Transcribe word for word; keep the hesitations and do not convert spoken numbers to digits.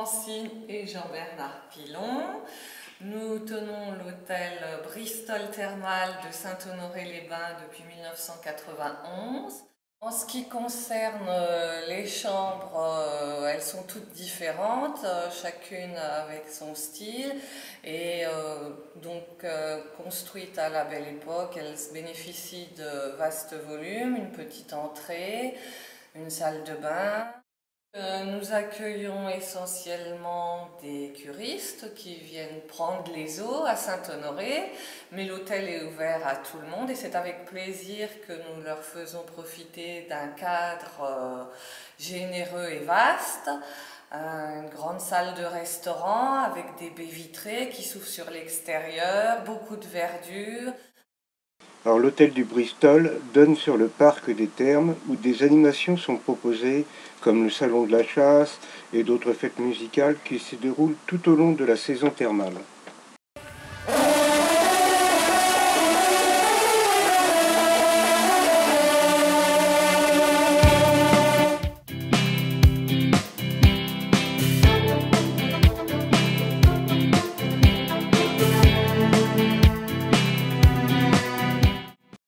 Francine et Jean-Bernard Pilon. Nous tenons l'hôtel Bristol Thermal de Saint-Honoré-les-Bains depuis mille neuf cent quatre-vingt-onze. En ce qui concerne les chambres, elles sont toutes différentes, chacune avec son style, et donc construites à la belle époque. Elles bénéficient de vastes volumes, une petite entrée, une salle de bain. Nous accueillons essentiellement des curistes qui viennent prendre les eaux à Saint-Honoré, mais l'hôtel est ouvert à tout le monde et c'est avec plaisir que nous leur faisons profiter d'un cadre généreux et vaste, une grande salle de restaurant avec des baies vitrées qui s'ouvrent sur l'extérieur, beaucoup de verdure. Alors l'hôtel du Bristol donne sur le parc des Thermes où des animations sont proposées comme le salon de la chasse et d'autres fêtes musicales qui se déroulent tout au long de la saison thermale.